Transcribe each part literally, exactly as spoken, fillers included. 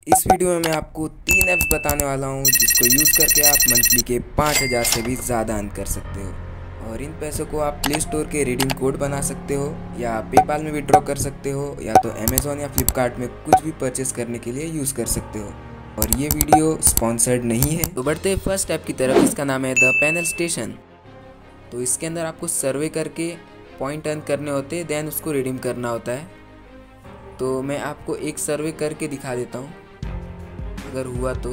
इस वीडियो में मैं आपको तीन ऐप्स बताने वाला हूँ जिसको यूज़ करके आप मंथली के पाँच हज़ार से भी ज़्यादा अर्न कर सकते हो और इन पैसों को आप प्ले स्टोर के रिडीम कोड बना सकते हो या पेपाल में विड्रॉ कर सकते हो या तो अमेज़ॉन या फ्लिपकार्ट में कुछ भी परचेस करने के लिए यूज़ कर सकते हो। और ये वीडियो स्पॉन्सर्ड नहीं है। तो बढ़ते हैं फर्स्ट ऐप की तरफ, इसका नाम है द पैनल स्टेशन। तो इसके अंदर आपको सर्वे करके पॉइंट अर्न करने होते हैं, देन उसको रिडीम करना होता है। तो मैं आपको एक सर्वे करके दिखा देता हूँ अगर हुआ तो।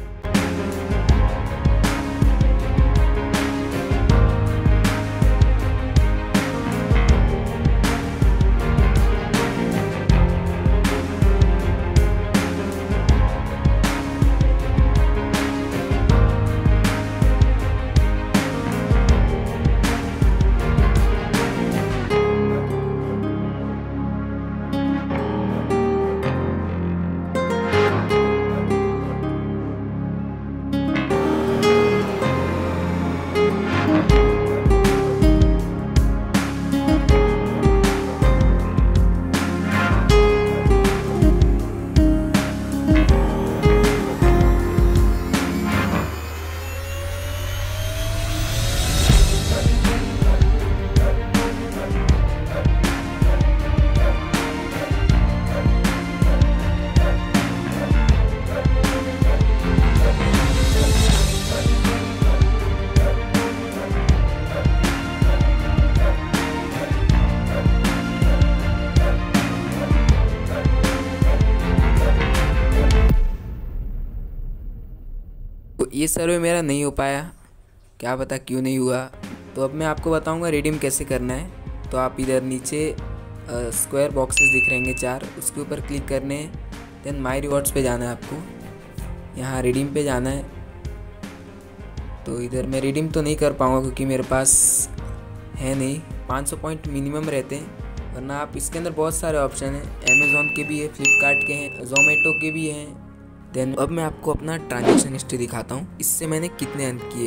तो ये सर्वे मेरा नहीं हो पाया, क्या पता क्यों नहीं हुआ। तो अब मैं आपको बताऊंगा रिडीम कैसे करना है। तो आप इधर नीचे स्क्वायर बॉक्सेस दिख रहेंगे चार, उसके ऊपर क्लिक करने हैं, देन माय रिवॉर्ड्स पे जाना है आपको, यहाँ रिडीम पे जाना है। तो इधर मैं रिडीम तो नहीं कर पाऊँगा क्योंकि मेरे पास है नहीं, पाँच सौ पॉइंट मिनिमम रहते हैं। वरना आप इसके अंदर बहुत सारे ऑप्शन हैं, अमेज़ॉन के भी है, फ्लिपकार्ट के हैं, जोमेटो के भी हैं। देन अब मैं आपको अपना ट्रांजैक्शन हिस्ट्री दिखाता हूँ, इससे मैंने कितने अर्न किए।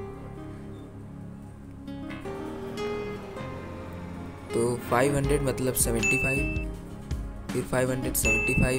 तो पाँच सौ मतलब पचहत्तर, फिर पाँच सौ पचहत्तर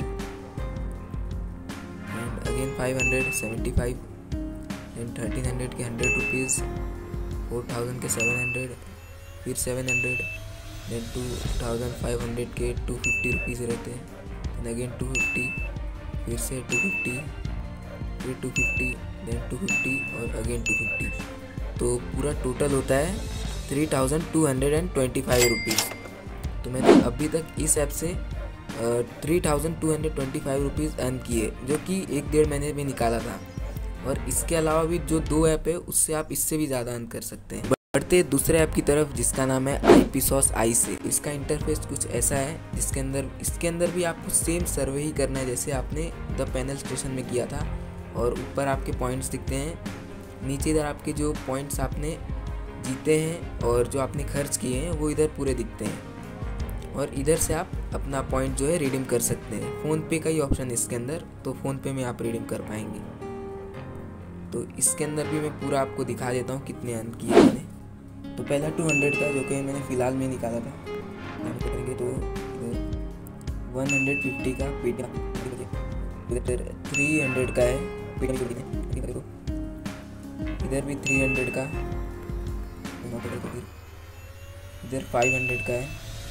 एंड अगेन पाँच सौ पचहत्तर, देन थर्टीन हंड्रेड के हंड्रेड रुपीज़, फोर थाउजेंड के सेवन हंड्रेड, फिर seven hundred, then two thousand five hundred के टू फिफ्टी रुपीज़ रहते हैं, देन अगेन टू फिफ्टी, फिर से टू फिफ्टी, फिर two fifty, then two fifty और अगेन टू फिफ्टी। तो पूरा टोटल होता है three thousand two hundred and twenty five rupees. तो मैंने अभी तक इस ऐप से three thousand two hundred twenty five rupees earn किए, जो कि एक डेढ़ महीने में निकाला था। और इसके अलावा भी जो दो ऐप है उससे आप इससे भी ज़्यादा अर्न कर सकते हैं। बढ़ते दूसरे ऐप की तरफ जिसका नाम है आईपीसॉस आई से। इसका इंटरफेस कुछ ऐसा है जिसके अंदर इसके अंदर भी आपको सेम सर्वे ही करना है जैसे आपने द पैनल स्टेशन में किया था। और ऊपर आपके पॉइंट्स दिखते हैं, नीचे इधर आपके जो पॉइंट्स आपने जीते हैं और जो आपने खर्च किए हैं वो इधर पूरे दिखते हैं। और इधर से आप अपना पॉइंट जो है रिडीम कर सकते हैं। फ़ोन पे का ही ऑप्शन है इसके अंदर, तो फ़ोन पे में आप रिडीम कर पाएंगे। तो इसके अंदर भी मैं पूरा आपको दिखा देता हूँ कितने अर्न किए मैंने। तो पहला टू हंड्रेड का जो कि मैंने फ़िलहाल में निकाला था, हम करेंगे तो वन हंड्रेड फिफ्टी का पेटीएम, इधर थ्री हंड्रेड का है पेटीएम, इधर भी थ्री हंड्रेड का, इधर फाइव हंड्रेड का है,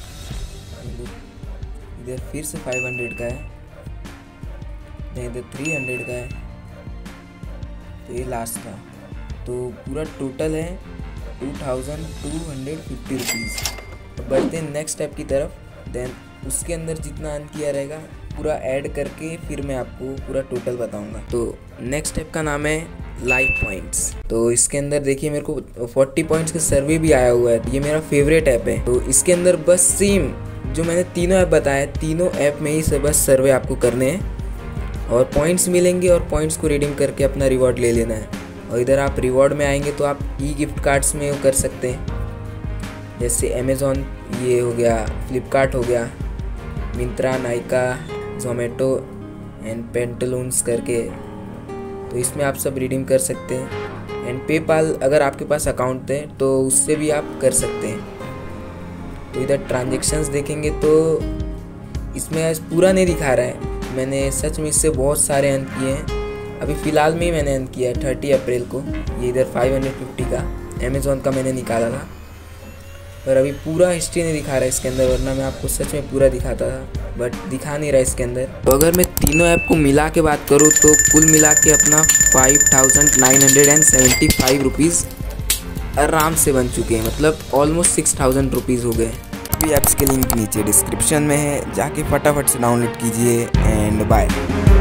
इधर फिर से फाइव हंड्रेड का है, इधर थ्री हंड्रेड का है, तो ये लास्ट का। तो पूरा टोटल है two thousand two hundred fifty rupees. बढ़ते हैं नेक्स्ट स्टेप की तरफ, देन उसके अंदर जितना अर्न किया रहेगा पूरा ऐड करके फिर मैं आपको पूरा टोटल बताऊंगा। तो नेक्स्ट स्टेप का नाम है लाइव पॉइंट्स। तो इसके अंदर देखिए मेरे को फोर्टी पॉइंट्स का सर्वे भी आया हुआ है, ये मेरा फेवरेट ऐप है। तो इसके अंदर बस सेम जो मैंने तीनों ऐप बताए, तीनों ऐप में ही से बस सर्वे आपको करने हैं और पॉइंट्स मिलेंगे और पॉइंट्स को रिडीम करके अपना रिवॉर्ड ले लेना है। और इधर आप रिवॉर्ड में आएंगे तो आप ई गिफ्ट कार्ड्स में वो कर सकते हैं, जैसे अमेज़ॉन ये हो गया, फ्लिपकार्ट हो गया, Myntra, Nykaa, Zomato and Pantaloons करके। तो इसमें आप सब रिडीम कर सकते हैं। एंड पेपाल अगर आपके पास अकाउंट है तो उससे भी आप कर सकते हैं। तो इधर ट्रांजेक्शन्स देखेंगे तो इसमें आज पूरा नहीं दिखा रहा है, मैंने सच में इससे बहुत सारे अर्न किए हैं। अभी फ़िलहाल में ही मैंने अर्न किया है थर्टी अप्रैल को। ये इधर फाइव हंड्रेड फिफ्टी का अमेज़ॉन का मैंने निकाला था, पर अभी पूरा हिस्ट्री नहीं दिखा रहा है इसके अंदर, वरना मैं आपको सच में पूरा दिखाता था, बट दिखा नहीं रहा इसके अंदर। तो अगर मैं तीनों ऐप को मिला के बात करूँ तो कुल मिला के अपना five thousand nine hundred and seventy five rupees आराम से बन चुके हैं, मतलब ऑलमोस्ट सिक्स थाउजेंड रुपीज़ हो गए। अभी ऐप्स के लिंक नीचे डिस्क्रिप्शन में है, जाके फटाफट से डाउनलोड कीजिए एंड बाय।